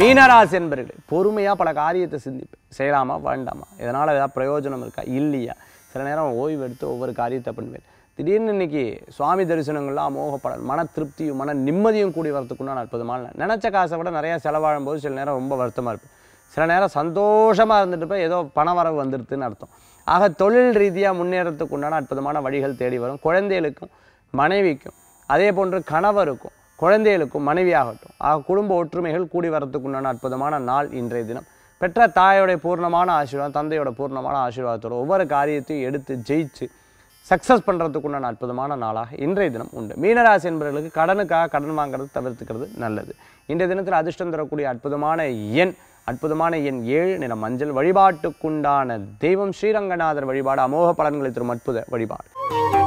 மீனராசி என்பர்களே, பொறுமையாக பல காரியத்தை சிந்திப்பேன். செய்யலாமா வேண்டாமா, இதனால் ஏதாவது பிரயோஜனம் இருக்கா இல்லையா, சில நேரம் ஓய்வு எடுத்து ஒவ்வொரு காரியத்தை பண்ணுவேன். திடீர்னு இன்னைக்கு சுவாமி தரிசனங்கள்லாம் அமோக பலன், மன திருப்தியும் மன நிம்மதியும் கூடி வரத்துக்குண்டான அற்புதமான நினச்ச காசை விட நிறையா செலவாழும் போது சில நேரம் ரொம்ப வருத்தமாக இருப்பேன். சில நேரம் சந்தோஷமாக இருந்துட்டு போய் ஏதோ பண வரவு வந்துடுதுன்னு அர்த்தம். ஆக தொழில் ரீதியாக முன்னேறத்துக்கு உண்டான அற்புதமான வழிகள் தேடி வரும். குழந்தைகளுக்கும் மனைவிக்கும் அதே போன்று கணவருக்கும் குழந்தைகளுக்கும் மனைவியாகட்டும் ஆக குடும்ப ஒற்றுமைகள் கூடி வரத்துக்கு உண்டான அற்புதமான நாள் இன்றைய தினம். பெற்ற தாயோடைய பூர்ணமான ஆசீர்வாதம், தந்தையோட பூர்ணமான ஆசீர்வாதத்தோடு ஒவ்வொரு காரியத்தையும் எடுத்து ஜெயிச்சு சக்ஸஸ் பண்ணுறதுக்கு உண்டான அற்புதமான நாளாக இன்றைய தினம் உண்டு. மீனராசி என்பவர்களுக்கு கடனுக்காக கடன் வாங்குறது தவிர்த்துக்கிறது நல்லது. இன்றைய தினத்தில் அதிர்ஷ்டம் தரக்கூடிய அற்புதமான எண் 7 நிற மஞ்சள். வழிபாட்டுக்குண்டான தெய்வம் ஸ்ரீரங்கநாதர் வழிபாடு அமோக பலன்களை தரும் அற்புத வழிபாடு.